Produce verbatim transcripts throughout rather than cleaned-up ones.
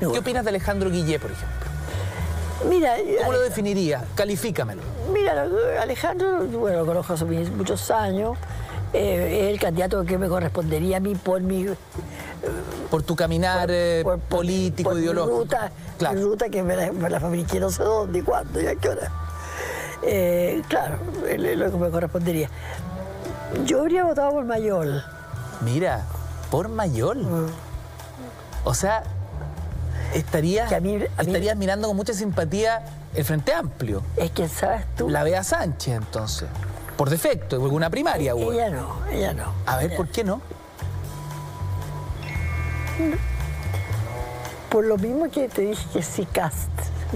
¿Qué opinas de Alejandro Guillé, por ejemplo? Mira, ¿Cómo lo definirías? Califícamelo. Mira, Alejandro, bueno, lo conozco hace muchos años. Eh, es el candidato que me correspondería a mí por mi... Por tu caminar por, eh, por, político, por ideológico. Mi ruta, claro. mi ruta que me la, me la fabriqué no sé dónde, y cuándo y a qué hora. Eh, claro, es lo que me correspondería. Yo habría votado por Mayol. Mira, por Mayol. Mm. O sea, estarías, a mí, a estarías mí, mirando con mucha simpatía el Frente Amplio. Es que, ¿sabes tú? La Bea Sánchez, entonces. Por defecto, porque una primaria hubo. Ella no, ella no. A ver, ella. ¿por qué no? Por lo mismo que te dije que sí, Cast.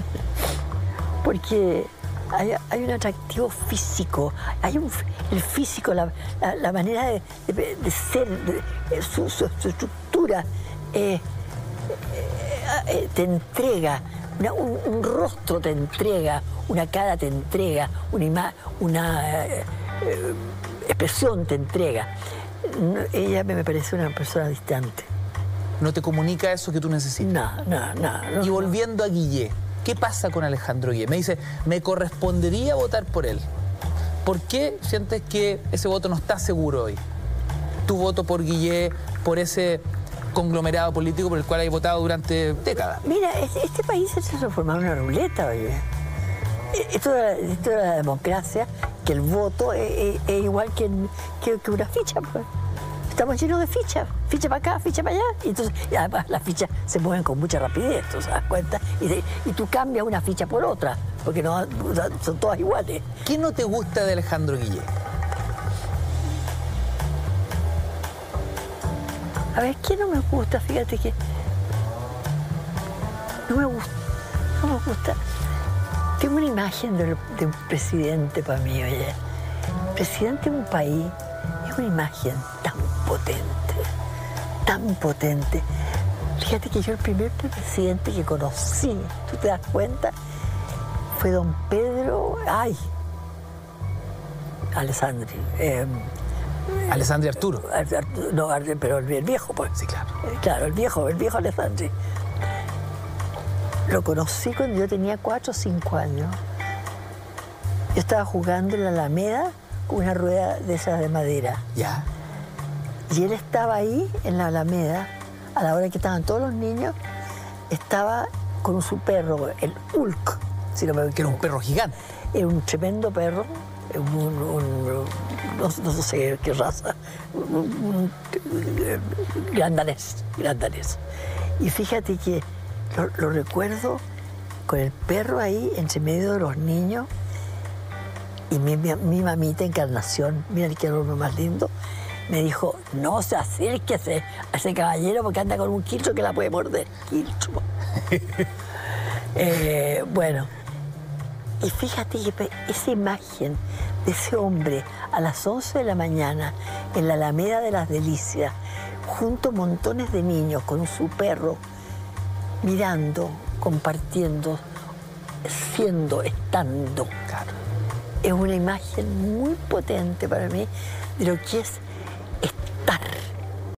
Porque hay, hay un atractivo físico, hay un, el físico, la, la, la manera de, de, de ser, de, su, su, su estructura, eh, eh, te entrega, una, un, un rostro te entrega, una cara te entrega, una, ima, una eh, eh, expresión te entrega. No, ella me parece una persona distante. ¿No te comunica eso que tú necesitas? No, no, no. no y volviendo a Guillé, ¿qué pasa con Alejandro Guillé? Me dice, me correspondería votar por él. ¿Por qué sientes que ese voto no está seguro hoy? Tu voto por Guillé, por ese conglomerado político por el cual hay votado durante décadas. Mira, este, este país se ha transformado en una ruleta, oye. Esto de, esto de la democracia, que el voto es, es, es igual que, que, que una ficha, pues. Estamos llenos de fichas, ficha para acá, ficha para allá. Y entonces, y además las fichas se mueven con mucha rapidez, ¿tú se das cuenta? Y, de, y tú cambias una ficha por otra, porque no son todas iguales. ¿Qué no te gusta de Alejandro Guillé? A ver, ¿qué no me gusta? Fíjate que no me gusta, no me gusta. Tengo una imagen de, de un presidente para mí, oye. El presidente de un país es una imagen tan potente, tan potente. Fíjate que yo el primer presidente que conocí, ¿tú te das cuenta? Fue don Pedro, ay, Alessandri. Eh, Alessandri Arturo. Arturo. No, pero el viejo, pues. Sí, claro. Claro, el viejo, el viejo Alessandri. Lo conocí cuando yo tenía cuatro o cinco años. Yo estaba jugando en la Alameda con una rueda de esas de madera. Ya. Y él estaba ahí, en la Alameda, a la hora que estaban todos los niños, estaba con su perro, el Hulk, si no me equivoco. Que era un perro gigante. Era un tremendo perro, un, un, no, no sé qué raza, un, un, un gran danés, gran danés. Y fíjate que lo, lo recuerdo con el perro ahí, entre medio de los niños, y mi, mi, mi mamita Encarnación, mira qué hombre más lindo, me dijo, no se acerque a ese, a ese caballero porque anda con un quiltro que la puede morder. Quiltro. eh, bueno, y fíjate que esa imagen de ese hombre a las once de la mañana en la Alameda de las Delicias, junto a montones de niños con su perro, mirando, compartiendo, siendo, estando. Claro. Es una imagen muy potente para mí de lo que es